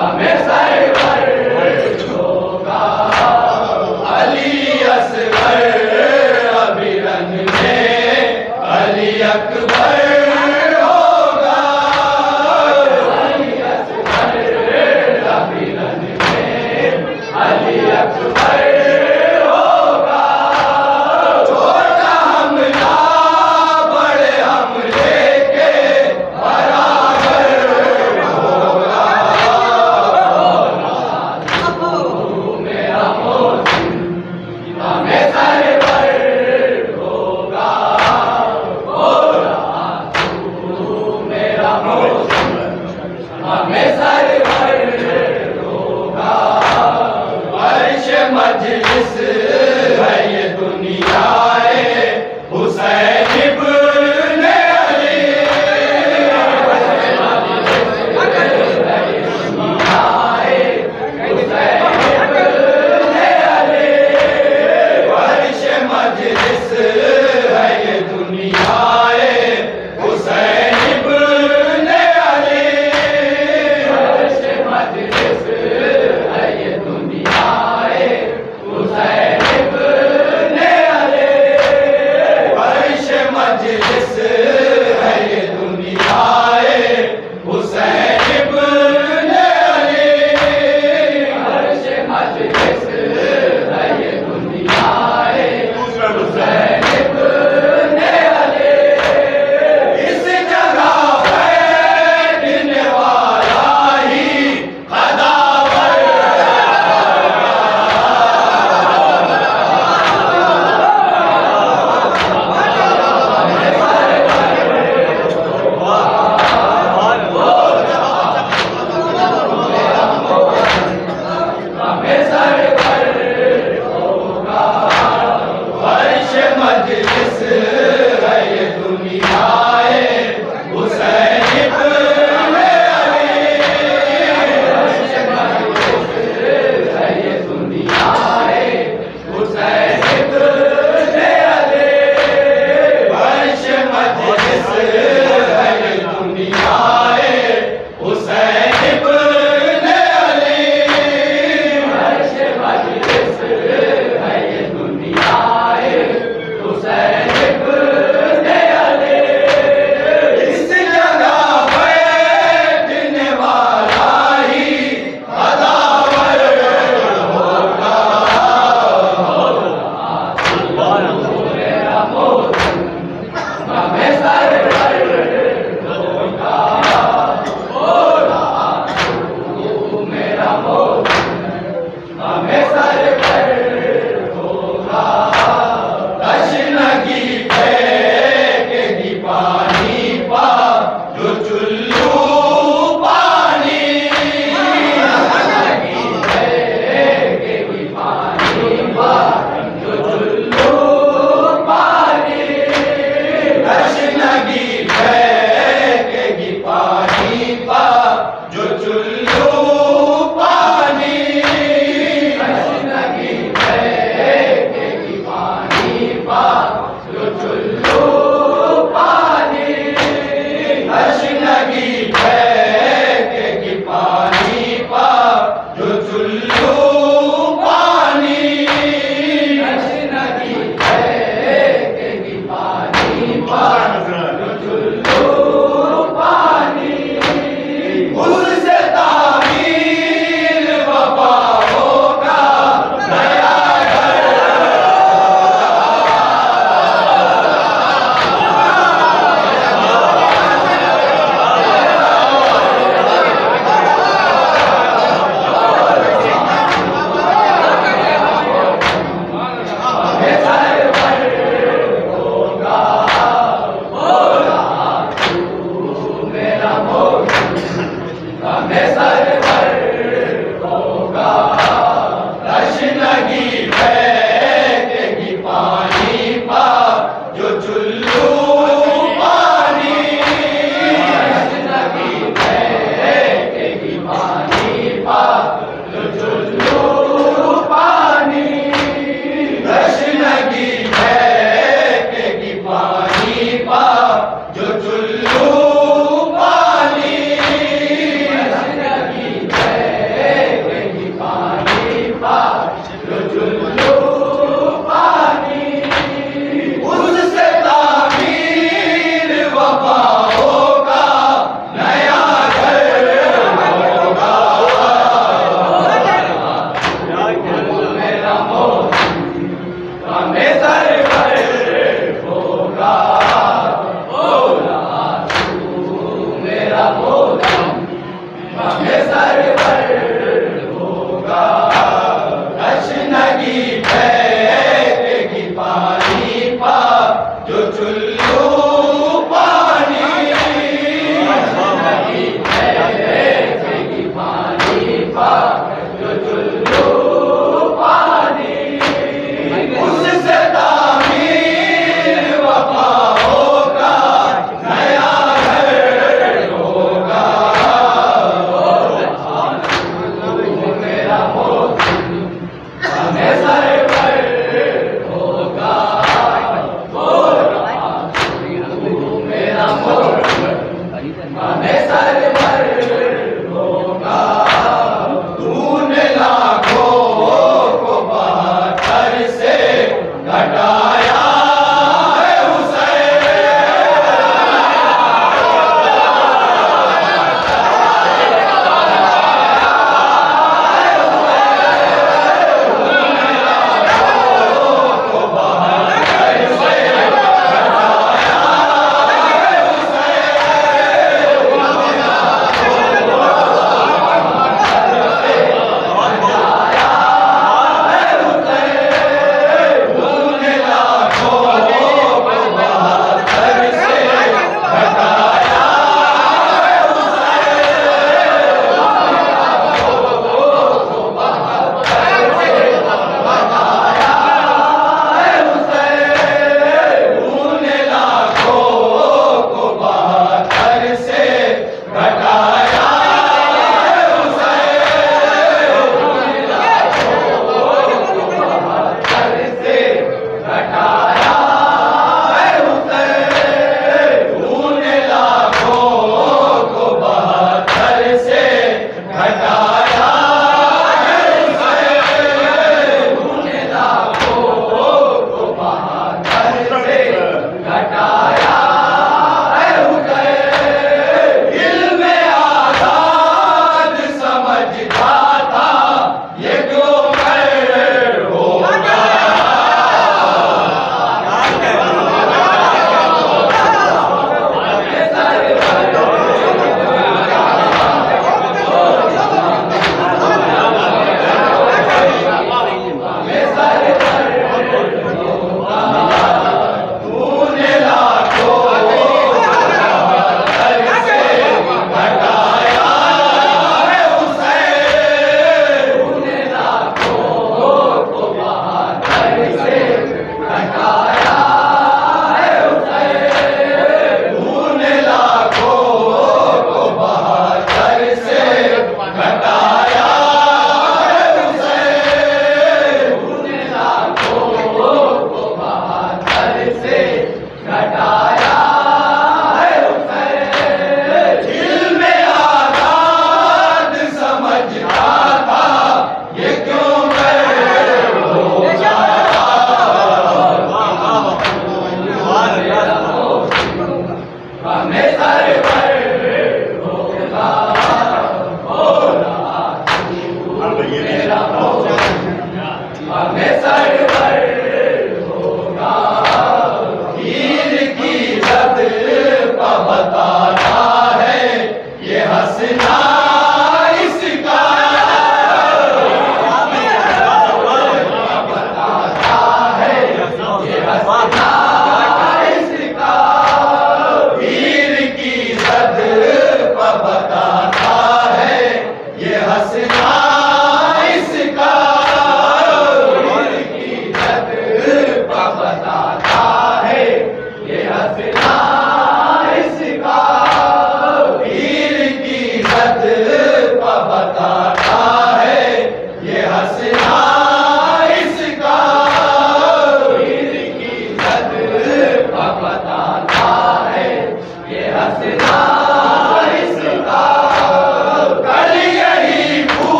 हमें सरवर होगा अली असगर अभिरन में अली अकबर होगा अली असगर अभिरन में अली अकबर होगा छोटा हमला बड़े हमले के बराबर होगा मेरा मोहसिन हमें सरवर होगा मेरा मोहसिन हमें सरवर होगा अर्श मजलिस है ये दुनियाए हुसैन इब्ने अली अर्श मजलिस है ये दुनियाए हुसैन इब्ने अली अर्श मजलिस है ये दुनियाए हुसैन इब्ने अली अर्श मजलिस है ये दुनियाए हुसैन इब्ने अली अर्श मजलिस है ये दुनियाए हुसैन इब्ने अली इस जगह बैठने वाला ही खदावर हमें सरवर होगा अर्श मजलिस है ये दुनियाए हुसैन इब्ने अली अर्श मजलिस है ये दुनियाए हुसैन इब्ने अली अर्श मजलिस है ये दुनियाए हुसैन इब्ने अली अर्श मजलिस है ये दुनियाए हुसैन इब्ने अली इस जगह बैठने वाला ही खदावर होगा मेरा मोहसिन हमें सरवर होगा मेरा मोहसिन हमें सरवर होगा तशनगी फेंकेगी पानी पा जो चुल्लू पानी तशनगी फेंकेगी पानी पा जो चुल्लू पानी तशनगी फेंकेगी पानी पा जो चुल्लू पानी जो चुल्लू पानी उससे तामीर वफाओं का नया घर होगा। मेरा मौसम हमें सरवर होगा। मेरा मौसम हमें सरवर होगा। तूने ला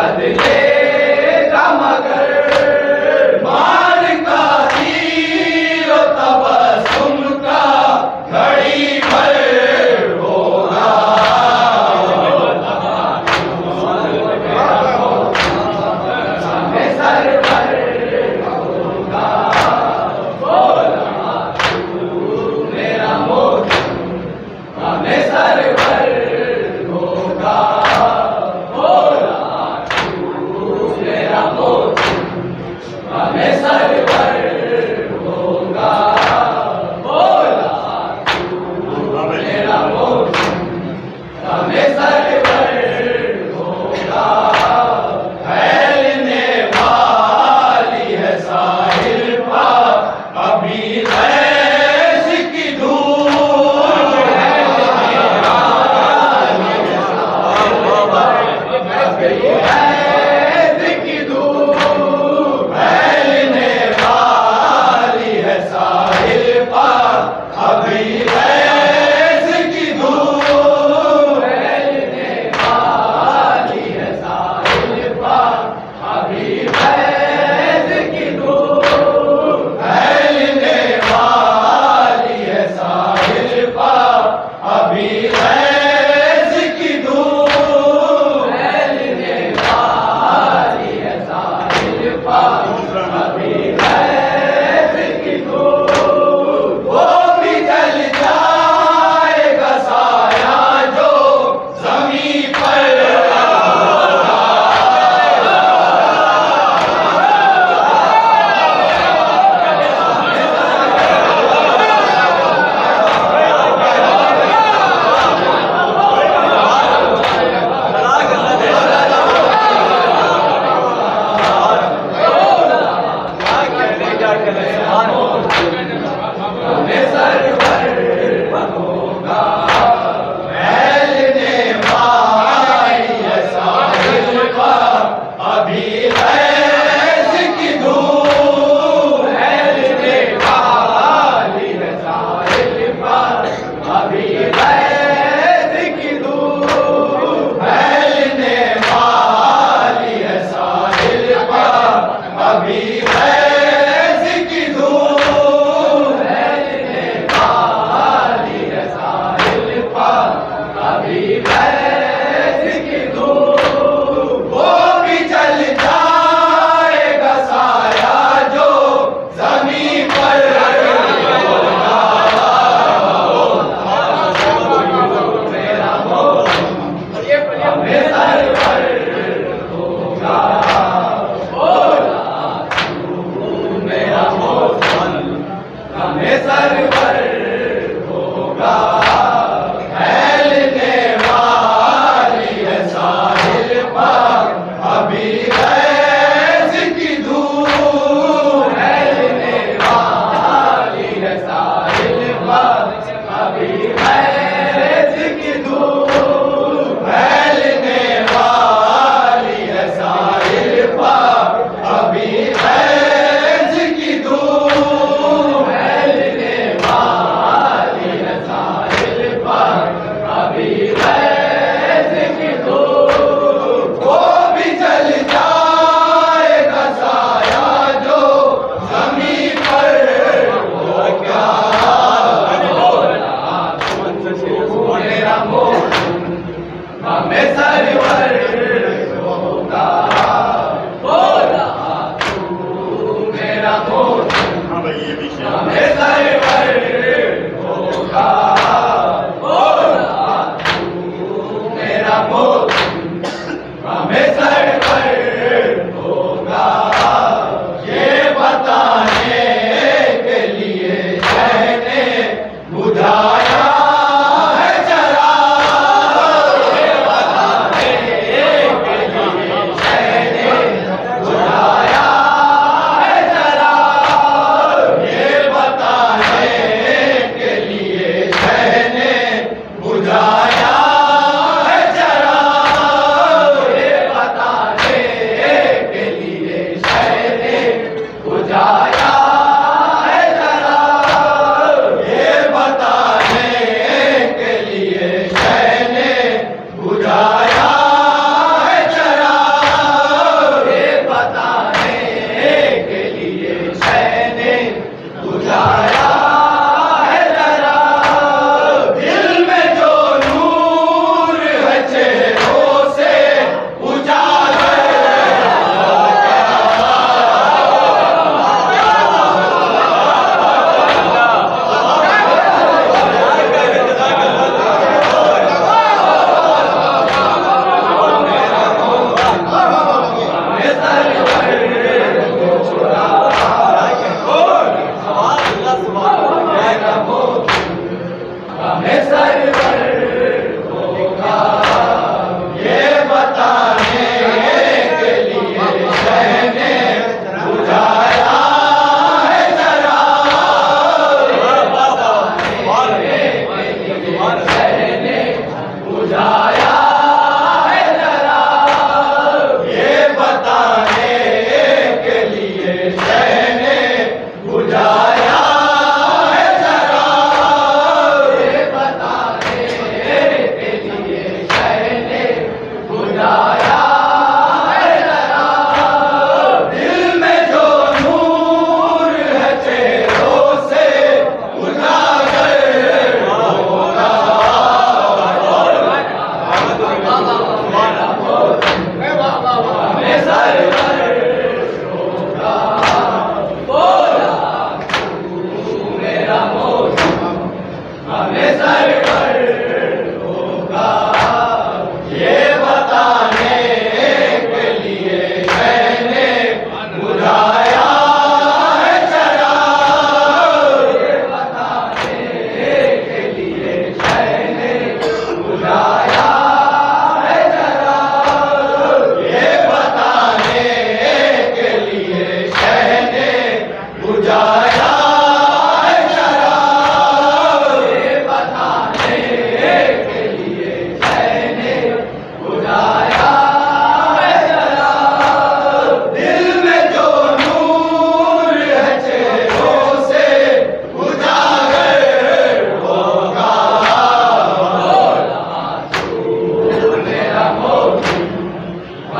बदलेगा मगर मार का तीर तबस्सुम का घड़ी भर होगा। हमें सरवर होगा, बोला तू मेरा मोक्ष हमें सरवर होगा, बोला तू मेरा मोक्ष हमें सरवर होगा, बोला तू मेरा मोक्ष हमें सरवर होगा। फैलने वाली है साहिल पर अभी ऐश की धूप, ऐश की धूप फैलने वाली है साहिल पर अभी ऐश की धूप, फैलने वाली है साहिल पर अभी ऐश की धूप, फैलने वाली है साहिल पर अभी ऐश की धूप, फैलने वाली है साहिल पर अभी ऐश की धूप। वो भी जल जाएगा साया जो ज़मीं पर हमें सरवर होगा। फैलने वाली है साहिल पर अभी ऐश की धूप, फैलने वाली है साहिल पर अभी ऐश की धूप, फैलने वाली है साहिल पर अभी ऐश की धूप, फैलने वाली है साहिल पर अभी ऐश की धूप। वो भी चल जाएगा साया जो ज़मीं पर मेरा मोक्ष हमें सरवर होगा, बोला तू मेरा मोक्ष हमें सरवर होगा। फैलने वाली है साहिल पर अभी ऐश की धूप, फैलने वाली है साहिल पर अभी ऐश की धूप, फैलने वाली है साहिल पर अभी ऐश की धूप, फैलने वाली है साहिल पर अभी ऐश की धूप। वो भी जल जा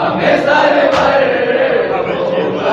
हमें सरवर होगा।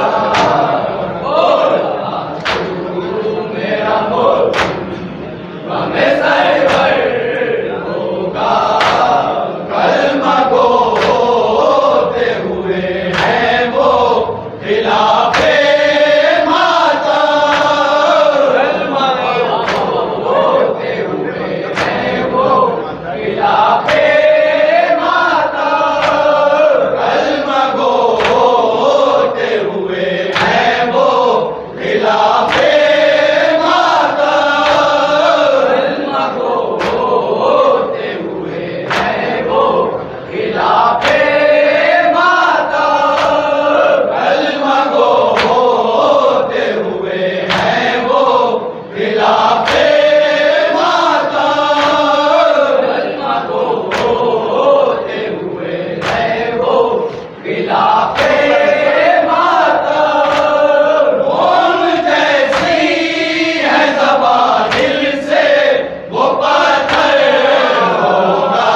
मेरा मोल हमें सरवर होगा। कलमा को होते हुए हैं वो खिलाफे माता। कलमा को होते हुए हैं वो खिलाफे माता। कलमा को होते हुए हैं वो खिलाफे माता। कलमा को होते हुए हैं वो खिलाफे माता। कलमा को होते हुए हैं वो खिलाफे माता। कलमा को होते हुए हैं वो खिलाफे माता। मौन जैसी है ज़बां दिल से वो पत्थर होगा।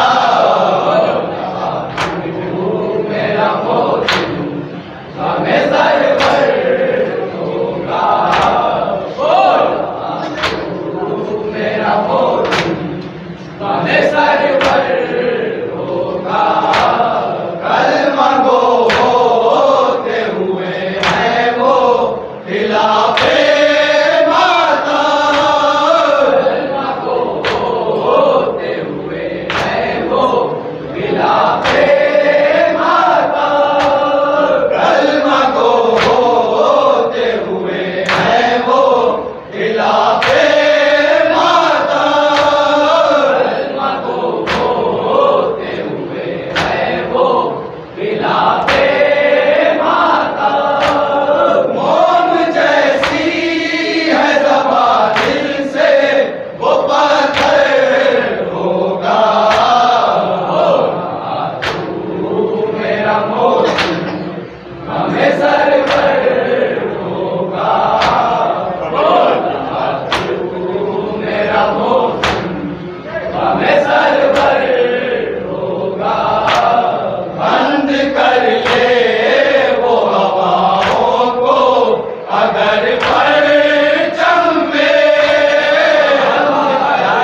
मेरा मोती हमें सरवर होगा। मेरा मोती हमें सरवर होगा। कलमा को होते हुए हैं वो खिलाफे माता। कलमा को होते हुए हैं वो खिलाफे माता। कलमा को होते हुए हैं वो खिलाफे माता। कलमा को होते हुए हैं वो खिलाफे माता। मौन जैसी है ज़बां दिल से वो पत्थर होगा। मेरा मोती हमें सरवर होगा। मेरा मोती हमें सरवर होगा। बंद कर ले वो हवाओं को अगर परचम में। अगर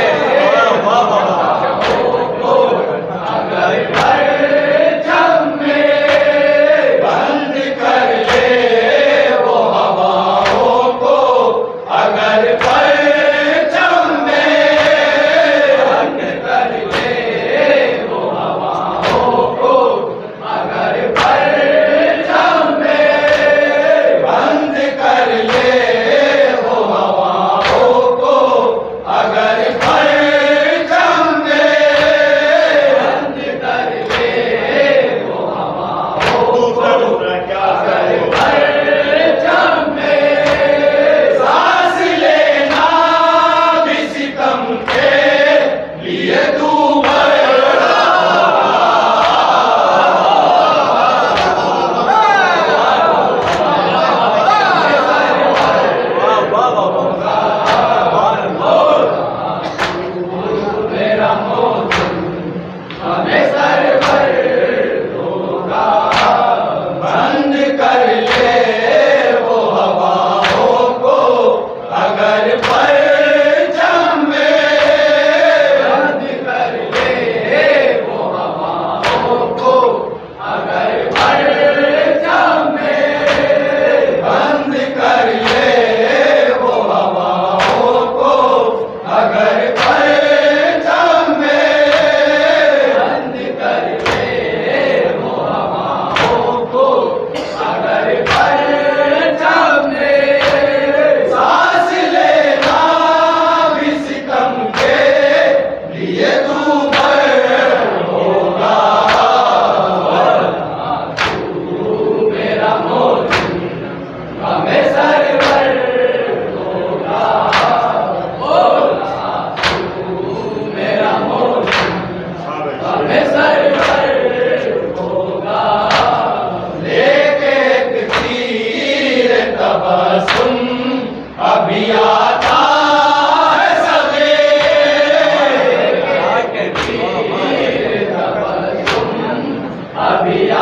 परचम में। बंद कर ले वो हवाओं को अगर परचम में। बंद कर ले वो हवाओं को अगर परचम में। बंद कर ले वो हवाओं को अगर परचम में। बंद कर ले वो हवाओं को अगर परचम में। सांस लेना भी सितम के लिए दूभर। मेरा मोती हमें सरवर होगा। बंद कर ले वो हवाओं को अगर परचम में। बंद कर ले वो हवाओं को अगर परचम में। बंद कर ले वो हवाओं को अगर परचम में। बंद कर ले वो हवाओं को अगर परचम में। सांस लेना भी सितम के लिए दूभर होगा। मेरा मोती हमें सरवर होगा। मेरा मोती हमें सरवर होगा। लेके एक तीर तबस्सुम अभी आता है सवेरे। अभी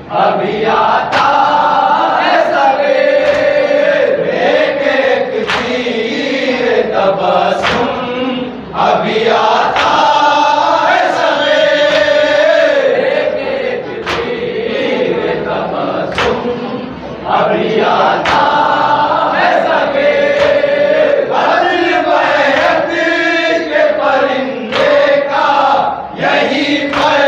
अभी आता है सवेर लेके एक तीर तबस्सुम अभी आता है सवेर लेके एक तीर तबस्सुम अभी आता है सवेर बदल बैरत के परिंदे का यही पर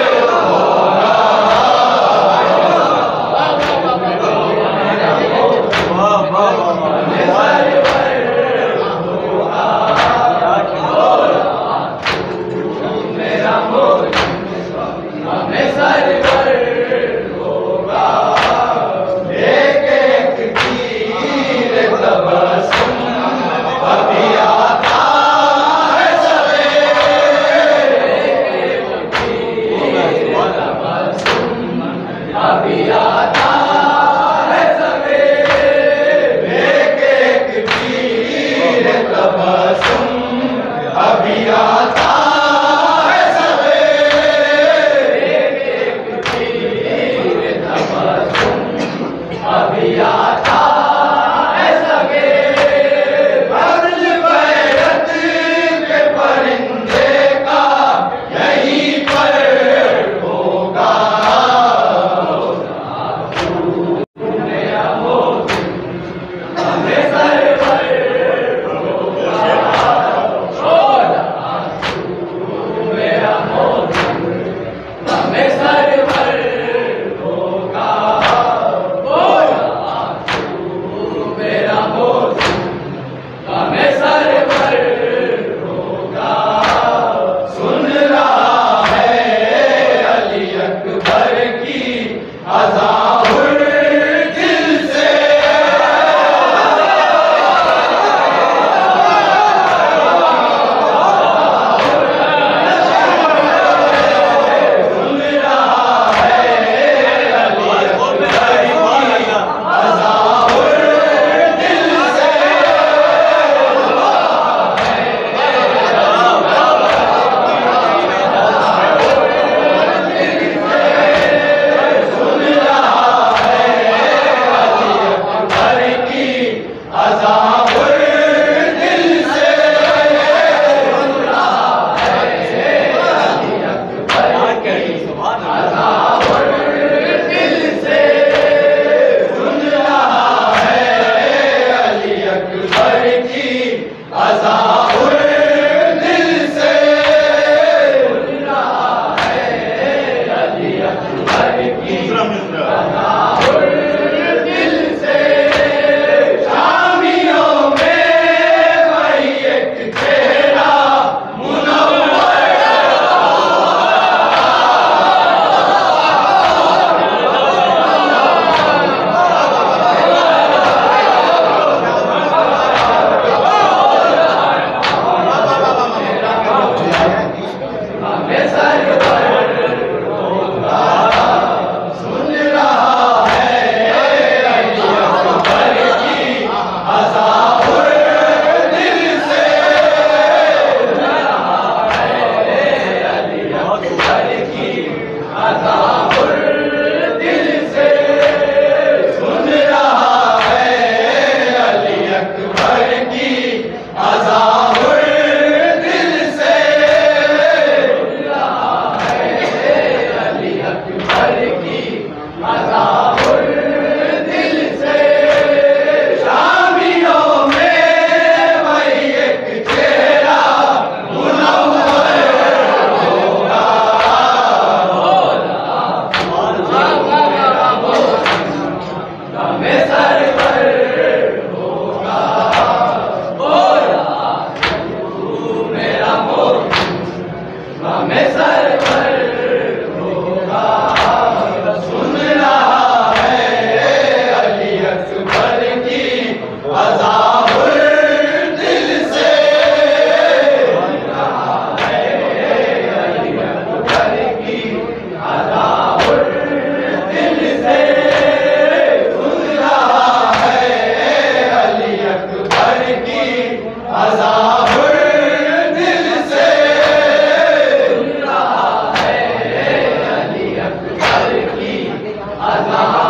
अभी आता है सवेर लेके एक तीर तबस्सुम अभी आता है सवेर लेके एक तीर तबस्सुम अभी आता है सवेर बदल बैरत के परिंदे का यहीं पर होगा अज़ान